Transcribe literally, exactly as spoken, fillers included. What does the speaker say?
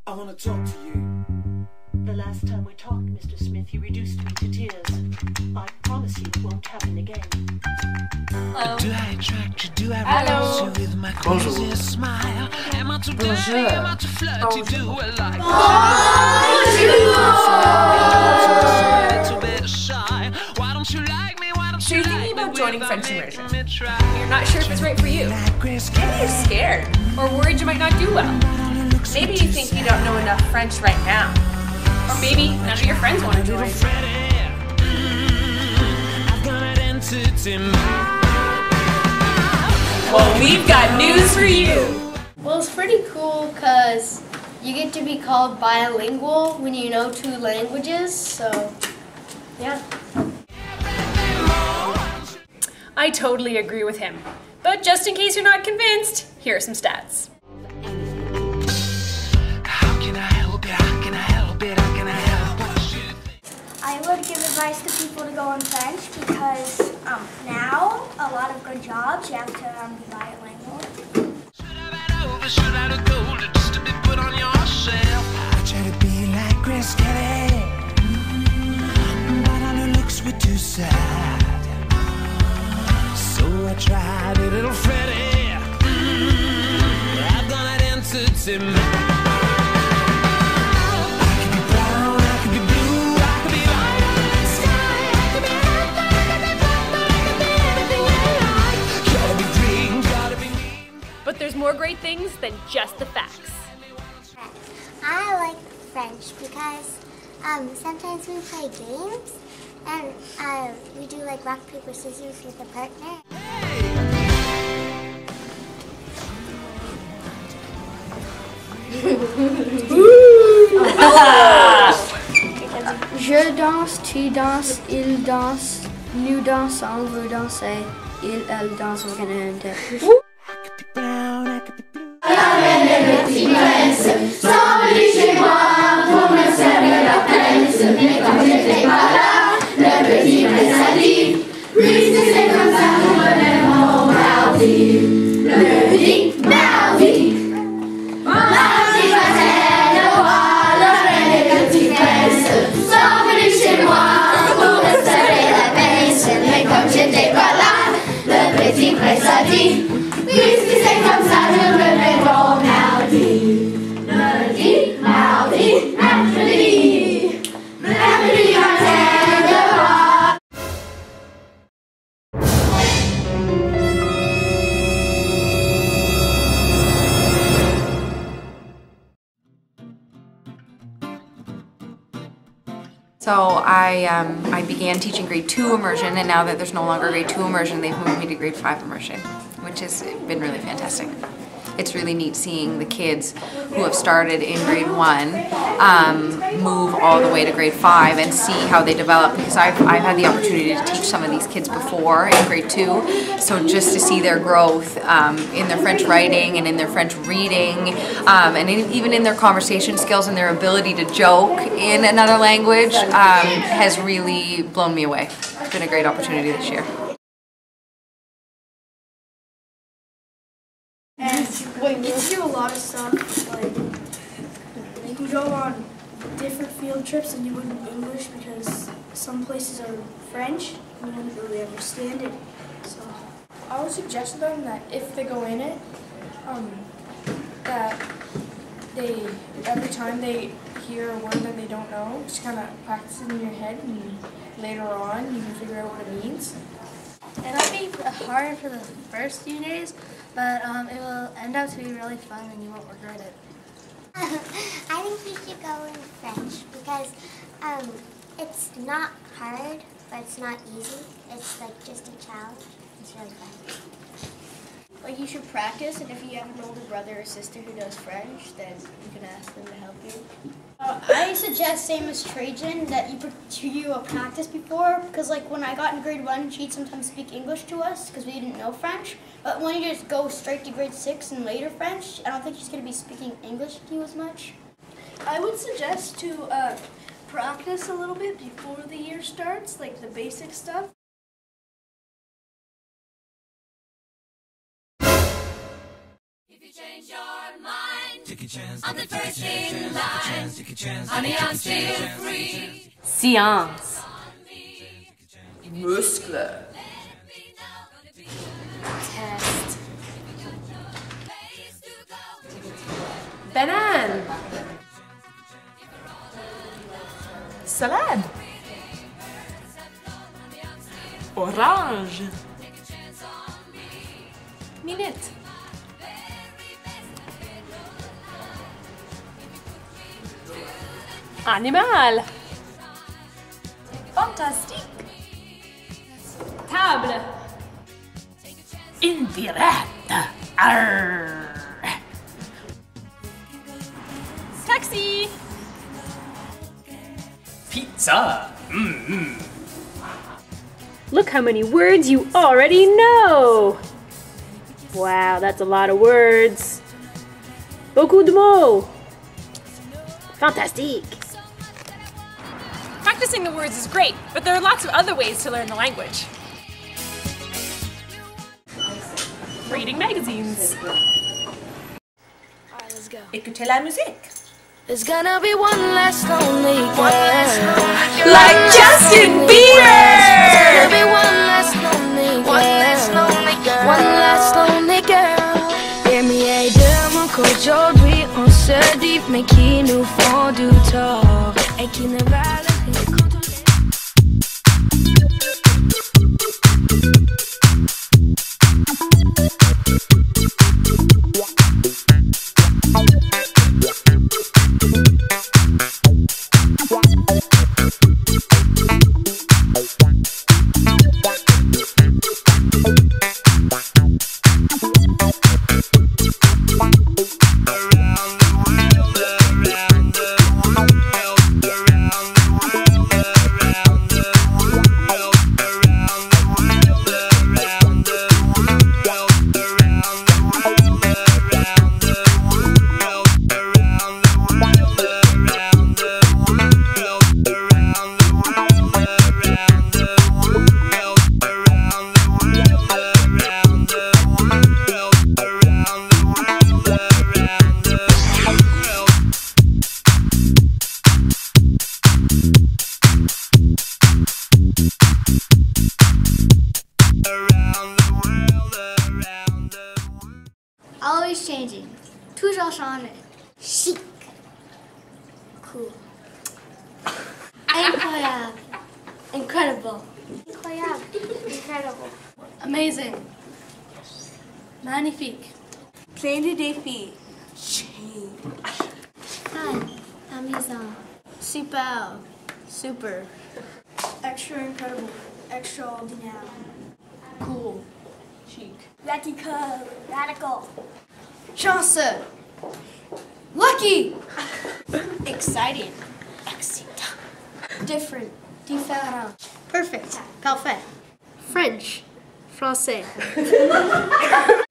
I want to talk to you. The last time we talked, Mister Smith, you reduced me to tears. I promise you it won't happen again. Hello. Do I attract you? Do I Hello. rouse you with my crazy smile? Am I too dirty? Am I too flirty? Do I like Bonjour. Too bit shy. Why don't you like me? Why don't So you you're like thinking me about joining without French immersion. making me try? You're not sure if it's right for you. Maybe you're scared or worried you might not do well. Maybe you think you don't know enough French right now. Or maybe none of your friends want to join. Well, we've got news for you. Well, it's pretty cool because you get to be called bilingual when you know two languages, so yeah. I totally agree with him. But just in case you're not convinced, here are some stats. I would give advice to people to go on French because um, now a lot of good jobs you have to um, be bilingual. Should I have gold just to be put on your shelf? I try to be like Grace Kelly, but all her looks were too sad. So I tried a little Freddie. I've done it entertainment. But there's more great things than just the facts. I like French because um, sometimes we play games and uh, we do like rock, paper, scissors with a partner. Je danse, tu danses, il danse, nous dansons, vous dansez, il, elle danse, we're gonna end it. Somebody chez moi pour me servir la pince, mais quand j'étais pas là, le petit prince a dit, puisque c'est comme ça qu'on me lève mon mardi, le dit mardi. Mardi passait le roi, le reine et le petit prince, sont venus chez moi pour me servir la pince, mais comme j'étais pas là, le petit prince a dit, puisque c'est comme ça je me lève mon mardi. Lundi, mardi, mercredi, mercredi matin, le roi. So I, um, I began teaching grade two immersion, and now that there's no longer grade two immersion, they've moved me to grade five immersion, which has been really fantastic. It's really neat seeing the kids who have started in grade one um, move all the way to grade five and see how they develop, because I've, I've had the opportunity to teach some of these kids before in grade two, so just to see their growth um, in their French writing and in their French reading um, and in, even in their conversation skills and their ability to joke in another language um, has really blown me away. It's been a great opportunity this year. And well, you get to do a lot of stuff, like you can go on different field trips than you would in English because some places are French and you wouldn't really understand it. So I would suggest to them that if they go in it, um, that they, every time they hear a word that they don't know, just kind of practice it in your head and later on you can figure out what it means. It'll be hard for the first few days, but um, it will end up to be really fun and you won't regret it. I think we should go in French because um, it's not hard, but it's not easy. It's like just a challenge. It's really fun. Like you should practice, and if you have an older brother or sister who does French, then you can ask them to help you. Uh, I suggest, same as Trajan, that you you uh, practice before, because like when I got in grade one, she'd sometimes speak English to us because we didn't know French. But when you just go straight to grade six and later French, I don't think she's going to be speaking English to you as much. I would suggest to uh, practice a little bit before the year starts, like the basic stuff. If you change your mind, I'm the first in line. Honey, I'm still free. Science. Muscle. Test. Banane. Salade. Orange. Minute. Animal. Fantastique. Table. Indirect. Arr. Taxi. Pizza. Mm-hmm. Look how many words you already know! Wow, that's a lot of words. Beaucoup de mots. Fantastique. Practicing the words is great, but there are lots of other ways to learn the language. Reading magazines. Alright, let's go. Écoutez la musique. There's gonna be one less lonely girl. Like Justin Bieber! There's gonna be one less lonely girl. One less lonely girl. One less lonely girl. Et mi demain qu'aujourd'hui on se dit mais qui nous font du tort et qui ne valent rien quand on Always changing. Toujours changing. Chic. Cool. Incroyable. Incredible. Incroyable. Incredible. Amazing. Magnifique. Plein de défis. Fun. Amusant. Super. Super. Extra incredible. Extraordinaire. Cool. Chic. Radical. Radical. Chanceux. Lucky. Exciting. Excitant. Different. Différent. Perfect. Parfait. French. Français.